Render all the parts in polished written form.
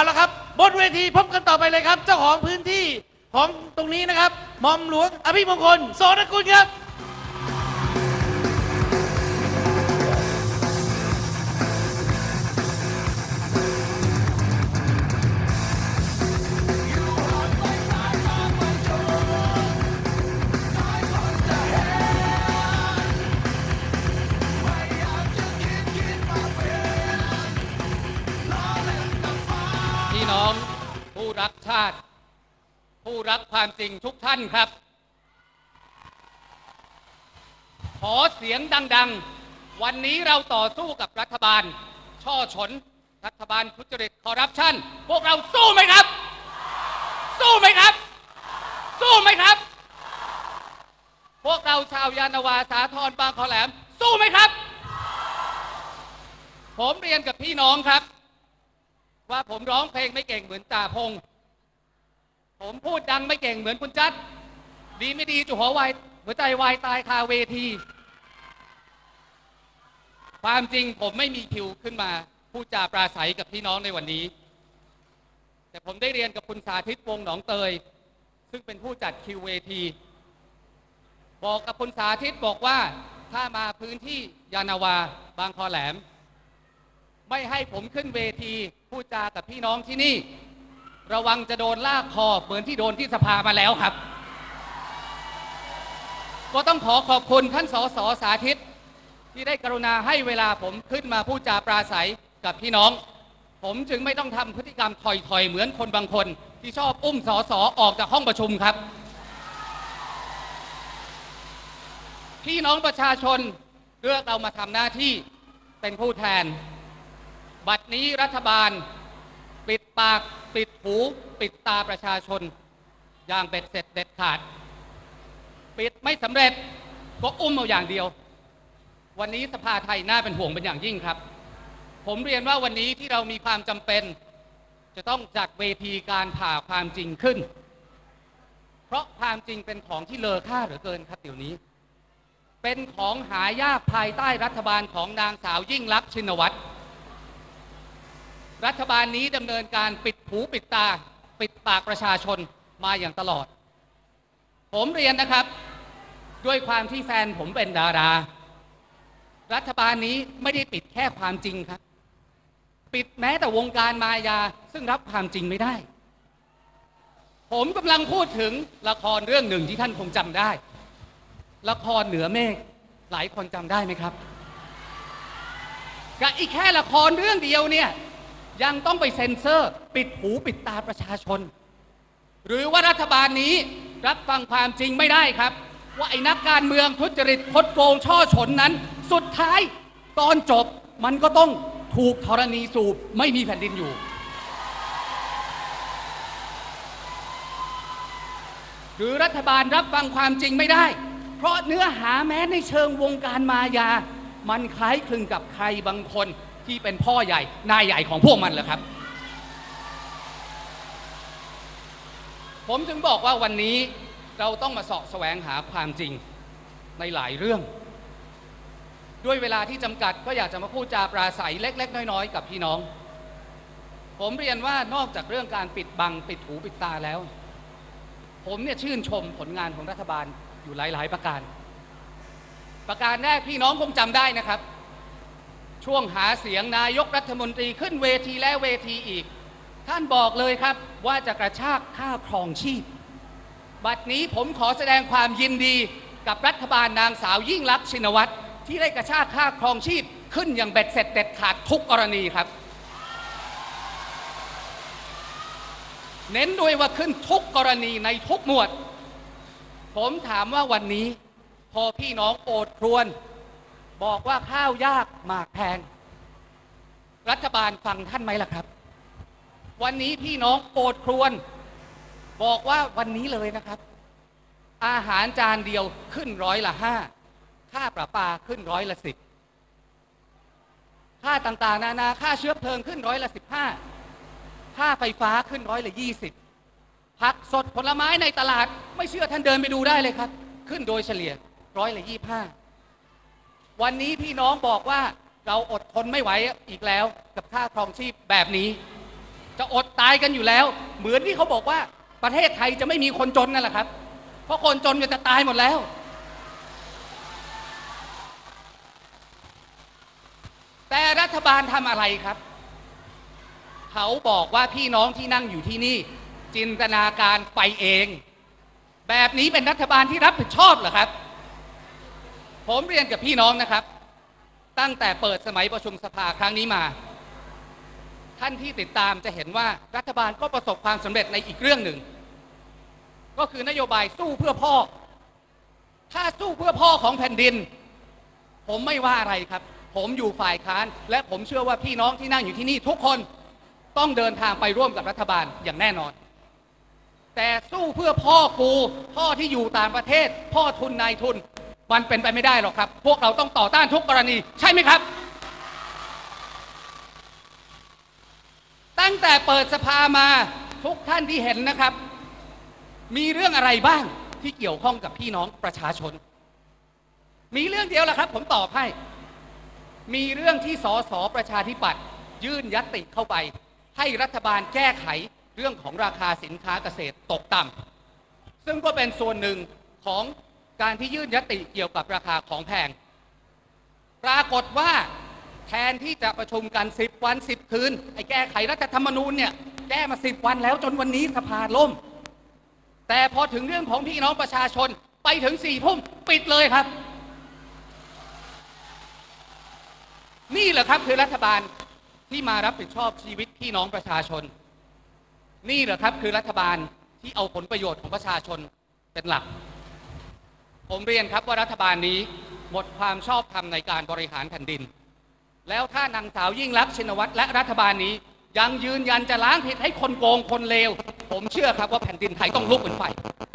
ละครับบนเวทีพบกันต่อไปเลยครับเจ้าของพื้นที่ของตรงนี้นะครับหม่อมหลวงอภิมงคลโสนกุลครับพี่น้องผู้รักชาติผู้รักความจริงทุกท่านครับขอเสียงดังๆวันนี้เราต่อสู้กับรัฐบาลช่อฉนรัฐบาลทุจริตคอร์รัปชันพวกเราสู้ไหมครับสู้ไหมครับสู้ไหมครับพวกเราชาวยานนาวาสาทรบางขอแหลมสู้ไหมครับผมเรียนกับพี่น้องครับว่าผมร้องเพลงไม่เก่งเหมือนจ่าพงษ์ผมพูดดังไม่เก่งเหมือนคุณจัดดีไม่ดีจุหัวใจวายตายคาเวทีความจริงผมไม่มีคิวขึ้นมาพูดจาปราศัยกับพี่น้องในวันนี้แต่ผมได้เรียนกับคุณสาธิตวงศ์หนองเตยซึ่งเป็นผู้จัดคิวเวทีบอกกับคุณสาธิตบอกว่าถ้ามาพื้นที่ยานาวาบางคอแหลมไม่ให้ผมขึ้นเวทีพูดจากับพี่น้องที่นี่ระวังจะโดนลากคอเหมือนที่โดนที่สภามาแล้วครับก็ต้องขอบคุณท่านสสสาธิตที่ได้กรุณาให้เวลาผมขึ้นมาพูดจาปราศัยกับพี่น้องผมจึงไม่ต้องทำพฤติกรรมถอยๆเหมือนคนบางคนที่ชอบอุ้มสสออกจากห้องประชุมครับพี่น้องประชาชนเลือกเรามาทำหน้าที่เป็นผู้แทนบัดนี้รัฐบาลปิดปากปิดหูปิดตาประชาชนอย่างเบ็ดเสร็จเด็ดขาดปิดไม่สำเร็จก็อุ้มเอาอย่างเดียววันนี้สภาไทยน่าเป็นห่วงเป็นอย่างยิ่งครับผมเรียนว่าวันนี้ที่เรามีความจำเป็นจะต้องจัดเวทีการผ่าความจริงขึ้นเพราะความจริงเป็นของที่เลอค่าเหลือเกินครับเดี๋ยวนี้เป็นของหายากภายใต้รัฐบาลของนางสาวยิ่งลักษณ์ชินวัตรรัฐบาลนี้ดำเนินการปิดหูปิดตาปิดปากประชาชนมาอย่างตลอดผมเรียนนะครับด้วยความที่แฟนผมเป็นดารารัฐบาลนี้ไม่ได้ปิดแค่ความจริงครับปิดแม้แต่วงการมายาซึ่งรับความจริงไม่ได้ผมกำลังพูดถึงละครเรื่องหนึ่งที่ท่านคงจำได้ละครเหนือเมฆหลายคนจำได้ไหมครับกับอีกแค่ละครเรื่องเดียวเนี่ยยังต้องไปเซ็นเซอร์ปิดหูปิดตาประชาชนหรือว่ารัฐบาลนี้รับฟังความจริงไม่ได้ครับว่าไอ้นักการเมืองทุจริตคดโกงช่อฉนนั้นสุดท้ายตอนจบมันก็ต้องถูกธรณีสูบไม่มีแผ่นดินอยู่หรือรัฐบาลรับฟังความจริงไม่ได้เพราะเนื้อหาแม้ในเชิงวงการมายามันคล้ายคลึงกับใครบางคนที่เป็นพ่อใหญ่นายใหญ่ของพวกมันเหรอครับผมจึงบอกว่าวันนี้เราต้องมาเสาะแสวงหาความจริงในหลายเรื่องด้วยเวลาที่จำกัดก็อยากจะมาพูดจาปราศัยเล็กๆน้อยๆกับพี่น้องผมเรียนว่านอกจากเรื่องการปิดบังปิดหูปิดตาแล้วผมเนี่ยชื่นชมผลงานของรัฐบาลอยู่หลายๆประการแรกพี่น้องคงจำได้นะครับช่วงหาเสียงนายกรัฐมนตรีขึ้นเวทีและเวทีอีกท่านบอกเลยครับว่าจะกระชากค่าครองชีพบัดนี้ผมขอแสดงความยินดีกับรัฐบาลนางสาวยิ่งลักษณ์ชินวัตรที่ได้กระชากค่าครองชีพขึ้นอย่างเบ็ดเสร็จเด็ดขาดทุกกรณีครับเน้นด้วยว่าขึ้นทุกกรณีในทุกหมวดผมถามว่าวันนี้พอพี่น้องโอดครวญบอกว่าข้าวยากหมากแพงรัฐบาลฟังท่านไหมล่ะครับวันนี้พี่น้องโอดครวญบอกว่าวันนี้เลยนะครับอาหารจานเดียวขึ้น5%ค่าประปาขึ้น10%ค่าต่างๆนานาค่าเชื้อเพลิงขึ้น15%ค่าไฟฟ้าขึ้น20%ผักสดผลไม้ในตลาดไม่เชื่อท่านเดินไปดูได้เลยครับขึ้นโดยเฉลี่ย25%วันนี้พี่น้องบอกว่าเราอดทนไม่ไหวอีกแล้วกับค่าครองชีพแบบนี้จะอดตายกันอยู่แล้ว เหมือนที่เขาบอกว่าประเทศไทยจะไม่มีคนจนนั่นแหละครับ เพราะคนจนจะตายหมดแล้ว แต่รัฐบาลทำอะไรครับเขาบอกว่าพี่น้องที่นั่งอยู่ที่นี่จินตนาการไปเอง แบบนี้เป็นรัฐบาลที่รับผิดชอบเหรอครับผมเรียนกับพี่น้องนะครับตั้งแต่เปิดสมัยประชุมสภาครั้งนี้มาท่านที่ติดตามจะเห็นว่ารัฐบาลก็ประสบความสำเร็จในอีกเรื่องหนึ่งก็คือนโยบายสู้เพื่อพ่อถ้าสู้เพื่อพ่อของแผ่นดินผมไม่ว่าอะไรครับผมอยู่ฝ่ายค้านและผมเชื่อว่าพี่น้องที่นั่งอยู่ที่นี่ทุกคนต้องเดินทางไปร่วมกับรัฐบาลอย่างแน่นอนแต่สู้เพื่อพ่อกูพ่อที่อยู่ต่างประเทศพ่อทุนนายทุนมันเป็นไปไม่ได้หรอกครับพวกเราต้องต่อต้านทุกกรณีใช่ไหมครับตั้งแต่เปิดสภามาทุกท่านที่เห็นนะครับมีเรื่องอะไรบ้างที่เกี่ยวข้องกับพี่น้องประชาชนมีเรื่องเดียวแหละครับผมตอบให้มีเรื่องที่สสประชาธิปัตย์ยื่นญัตติเข้าไปให้รัฐบาลแก้ไขเรื่องของราคาสินค้าเกษตรตกต่ำซึ่งก็เป็นส่วนหนึ่งของการที่ยื่นญัตติเกี่ยวกับราคาของแพงปรากฏว่าแทนที่จะประชุมกัน10 วัน 10 คืนไอ้แก้ไขรัฐธรรมนูญเนี่ยแก้มา10 วันแล้วจนวันนี้สภาล่มแต่พอถึงเรื่องของพี่น้องประชาชนไปถึง4 ทุ่มปิดเลยครับนี่แหละครับคือรัฐบาลที่มารับผิดชอบชีวิตพี่น้องประชาชนนี่แหละครับคือรัฐบาลที่เอาผลประโยชน์ของประชาชนเป็นหลักผมเรียนครับว่ารัฐบาลนี้หมดความชอบธรรมในการบริหารแผ่นดินแล้วถ้านางสาวยิ่งลักษณ์ชินวัตรและรัฐบาลนี้ยังยืนยันจะล้างผิดให้คนโกงคนเลวผมเชื่อครับว่าแผ่นดินไทยต้องลุกเป็นไฟ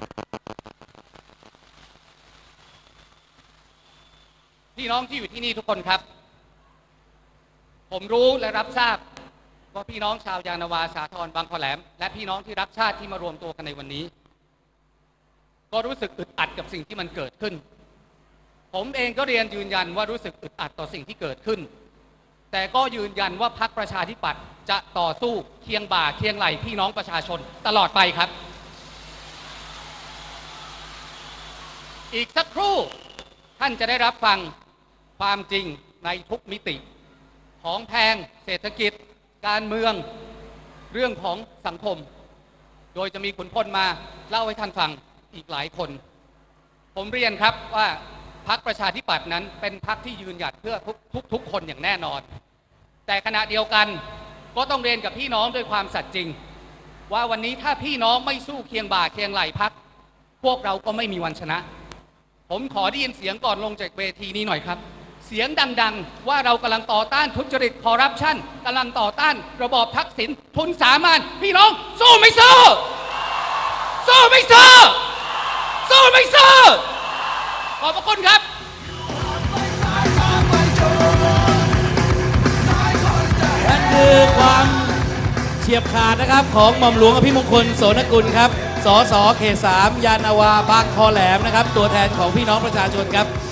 พี่น้องที่อยู่ที่นี่ทุกคนครับผมรู้และรับทราบว่าพี่น้องชาวยานนาวาสาทรบางขอแหลมและพี่น้องที่รักชาติที่มารวมตัวกันในวันนี้ก็รู้สึกอึดอัดกับสิ่งที่มันเกิดขึ้นผมเองก็เรียนยืนยันว่ารู้สึกอึดอัดต่อสิ่งที่เกิดขึ้นแต่ก็ยืนยันว่าพรรคประชาธิปัตย์จะต่อสู้เคียงบ่าเคียงไหล่พี่น้องประชาชนตลอดไปครับอีกสักครู่ท่านจะได้รับฟังความจริงในทุกมิติของแพงเศรษฐกิจการเมืองเรื่องของสังคมโดยจะมีขุนพลมาเล่าให้ท่านฟังอีกหลายคนผมเรียนครับว่าพรรคประชาธิปัตย์นั้นเป็นพรรคที่ยืนหยัดเพื่อทุกคนอย่างแน่นอนแต่ขณะเดียวกันก็ต้องเรียนกับพี่น้องด้วยความสัตย์จริงว่าวันนี้ถ้าพี่น้องไม่สู้เคียงบ่าเคียงไหล่พรรคพวกเราก็ไม่มีวันชนะผมขอได้ยินเสียงก่อนลงจากเวทีนี้หน่อยครับเสียงดังๆว่าเรากำลังต่อต้านทุจริตคอร์รัปชันกำลังต่อต้านระบอบทักษิณทุนสามัญพี่น้องสู้ไม่สู้สู้ไม่สู้สู้ไม่สู้ขอบพระคุณครับนั่นคือความเฉียบขาดนะครับของหม่อมหลวงอภิมงคลโสนกุลครับสสเขต 3 ยานนาวาบางคอแหลมนะครับตัวแทนของพี่น้องประชาชนครับ